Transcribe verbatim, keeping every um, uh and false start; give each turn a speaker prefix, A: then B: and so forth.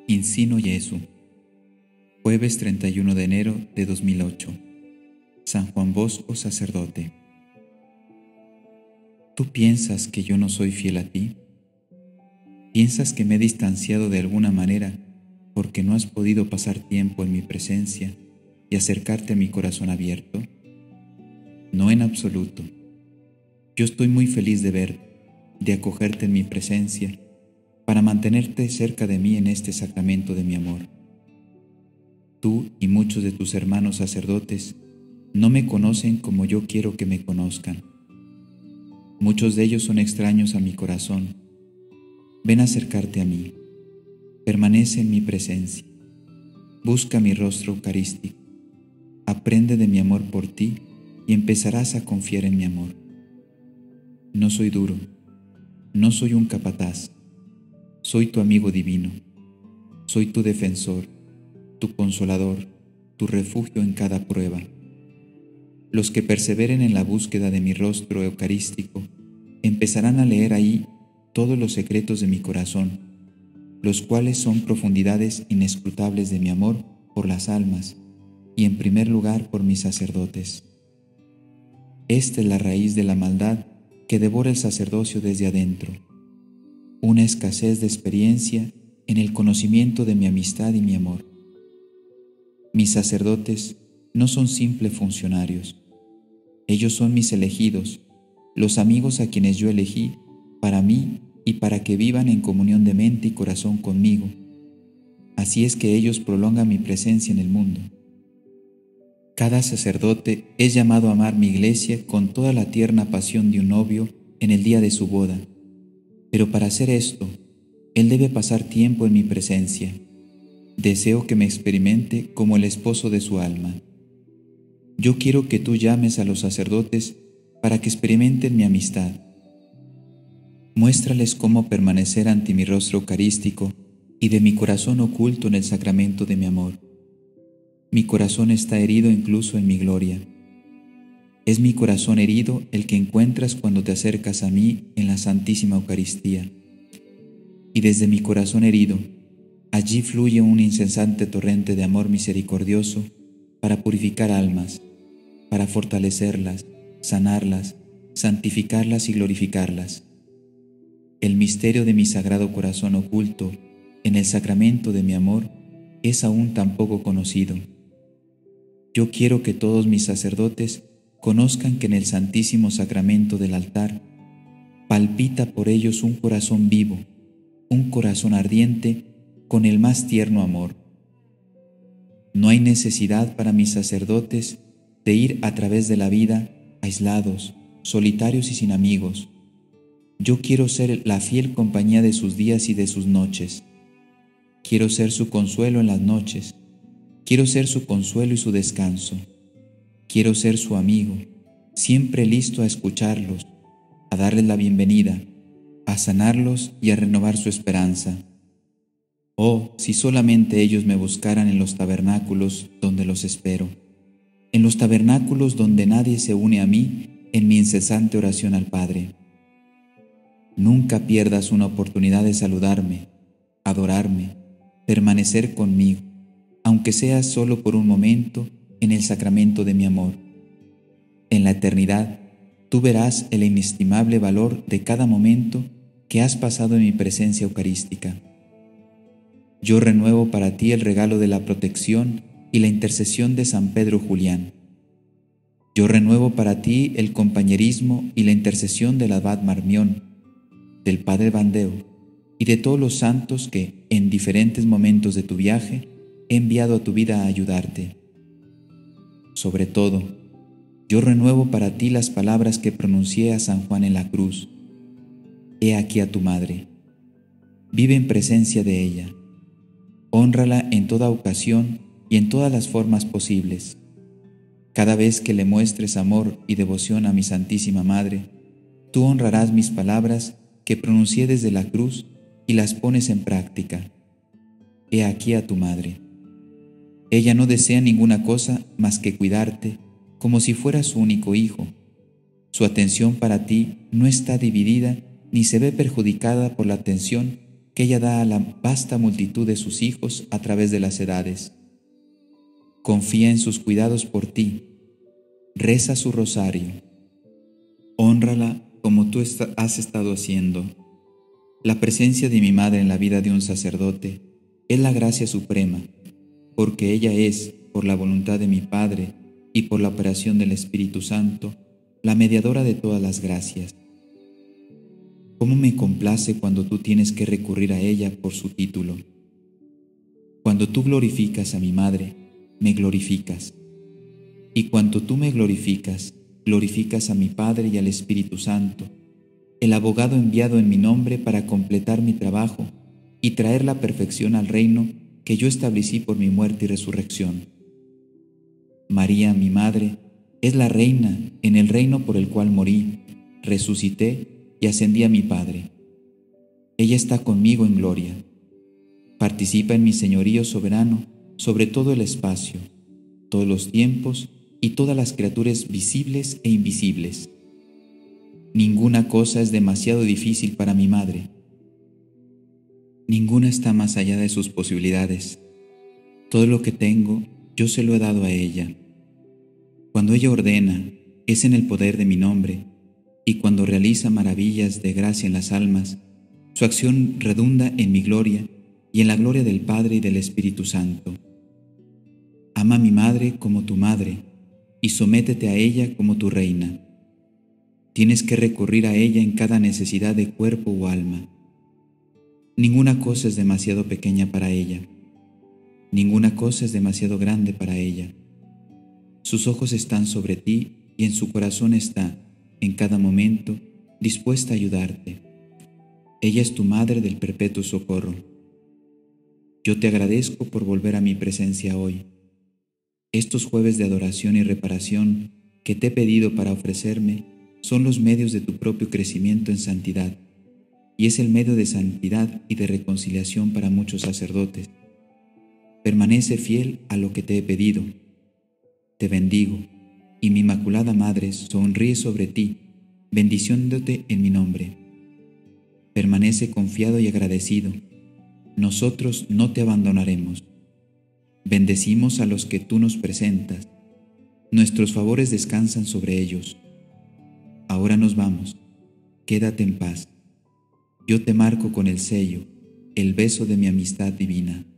A: Incino Jesu, jueves treinta y uno de enero de dos mil ocho. San Juan Bosco, sacerdote. ¿Tú piensas que yo no soy fiel a ti? ¿Piensas que me he distanciado de alguna manera porque no has podido pasar tiempo en mi presencia y acercarte a mi corazón abierto? No, en absoluto. Yo estoy muy feliz de verte, de acogerte en mi presencia, para mantenerte cerca de mí en este sacramento de mi amor. Tú y muchos de tus hermanos sacerdotes no me conocen como yo quiero que me conozcan. Muchos de ellos son extraños a mi corazón. Ven a acercarte a mí. Permanece en mi presencia. Busca mi rostro eucarístico. Aprende de mi amor por ti y empezarás a confiar en mi amor. No soy duro. No soy un capataz. Soy tu amigo divino. Soy tu defensor, tu consolador, tu refugio en cada prueba. Los que perseveren en la búsqueda de mi rostro eucarístico empezarán a leer ahí todos los secretos de mi corazón, los cuales son profundidades inescrutables de mi amor por las almas y en primer lugar por mis sacerdotes. Esta es la raíz de la maldad que devora el sacerdocio desde adentro, una escasez de experiencia en el conocimiento de mi amistad y mi amor. Mis sacerdotes no son simples funcionarios. Ellos son mis elegidos, los amigos a quienes yo elegí para mí y para que vivan en comunión de mente y corazón conmigo. Así es que ellos prolongan mi presencia en el mundo. Cada sacerdote es llamado a amar mi iglesia con toda la tierna pasión de un novio en el día de su boda. Pero para hacer esto, él debe pasar tiempo en mi presencia. Deseo que me experimente como el esposo de su alma. Yo quiero que tú llames a los sacerdotes para que experimenten mi amistad. Muéstrales cómo permanecer ante mi rostro eucarístico y de mi corazón oculto en el sacramento de mi amor. Mi corazón está herido incluso en mi gloria. Es mi corazón herido el que encuentras cuando te acercas a mí en la Santísima Eucaristía. Y desde mi corazón herido, allí fluye un incesante torrente de amor misericordioso para purificar almas, para fortalecerlas, sanarlas, santificarlas y glorificarlas. El misterio de mi sagrado corazón oculto en el sacramento de mi amor es aún tan poco conocido. Yo quiero que todos mis sacerdotes conozcan que en el Santísimo Sacramento del altar palpita por ellos un corazón vivo, un corazón ardiente con el más tierno amor. No hay necesidad para mis sacerdotes de ir a través de la vida aislados, solitarios y sin amigos. Yo quiero ser la fiel compañía de sus días y de sus noches. Quiero ser su consuelo en las noches. Quiero ser su consuelo y su descanso. Quiero ser su amigo, siempre listo a escucharlos, a darles la bienvenida, a sanarlos y a renovar su esperanza. Oh, si solamente ellos me buscaran en los tabernáculos donde los espero, en los tabernáculos donde nadie se une a mí en mi incesante oración al Padre. Nunca pierdas una oportunidad de saludarme, adorarme, permanecer conmigo, aunque sea solo por un momento en el sacramento de mi amor. En la eternidad, tú verás el inestimable valor de cada momento que has pasado en mi presencia eucarística. Yo renuevo para ti el regalo de la protección y la intercesión de San Pedro Julián. Yo renuevo para ti el compañerismo y la intercesión del abad Marmión, del padre Bandeo y de todos los santos que, en diferentes momentos de tu viaje, he enviado a tu vida a ayudarte. Sobre todo, yo renuevo para ti las palabras que pronuncié a San Juan en la cruz. He aquí a tu madre. Vive en presencia de ella. Hónrala en toda ocasión y en todas las formas posibles. Cada vez que le muestres amor y devoción a mi Santísima Madre, tú honrarás mis palabras que pronuncié desde la cruz y las pones en práctica. He aquí a tu madre. Ella no desea ninguna cosa más que cuidarte como si fueras su único hijo. Su atención para ti no está dividida ni se ve perjudicada por la atención que ella da a la vasta multitud de sus hijos a través de las edades. Confía en sus cuidados por ti, reza su rosario, hónrala como tú has estado haciendo. La presencia de mi madre en la vida de un sacerdote es la gracia suprema, porque ella es, por la voluntad de mi Padre y por la operación del Espíritu Santo, la mediadora de todas las gracias. ¿Cómo me complace cuando tú tienes que recurrir a ella por su título? Cuando tú glorificas a mi madre, me glorificas. Y cuando tú me glorificas, glorificas a mi Padre y al Espíritu Santo, el abogado enviado en mi nombre para completar mi trabajo y traer la perfección al reino que yo establecí por mi muerte y resurrección. María, mi madre, es la reina en el reino por el cual morí, resucité y ascendí a mi Padre. Ella está conmigo en gloria. Participa en mi señorío soberano sobre todo el espacio, todos los tiempos y todas las criaturas visibles e invisibles. Ninguna cosa es demasiado difícil para mi madre. Ninguna está más allá de sus posibilidades. Todo lo que tengo, yo se lo he dado a ella. Cuando ella ordena, es en el poder de mi nombre, y cuando realiza maravillas de gracia en las almas, su acción redunda en mi gloria y en la gloria del Padre y del Espíritu Santo. Ama a mi madre como tu madre, y sométete a ella como tu reina. Tienes que recurrir a ella en cada necesidad de cuerpo o alma. Ninguna cosa es demasiado pequeña para ella. Ninguna cosa es demasiado grande para ella. Sus ojos están sobre ti y en su corazón está, en cada momento, dispuesta a ayudarte. Ella es tu madre del perpetuo socorro. Yo te agradezco por volver a mi presencia hoy. Estos jueves de adoración y reparación que te he pedido para ofrecerme son los medios de tu propio crecimiento en santidad, y es el medio de santidad y de reconciliación para muchos sacerdotes. Permanece fiel a lo que te he pedido. Te bendigo, y mi Inmaculada Madre sonríe sobre ti, bendiciéndote en mi nombre. Permanece confiado y agradecido. Nosotros no te abandonaremos. Bendecimos a los que tú nos presentas. Nuestros favores descansan sobre ellos. Ahora nos vamos. Quédate en paz. Yo te marco con el sello, el beso de mi amistad divina.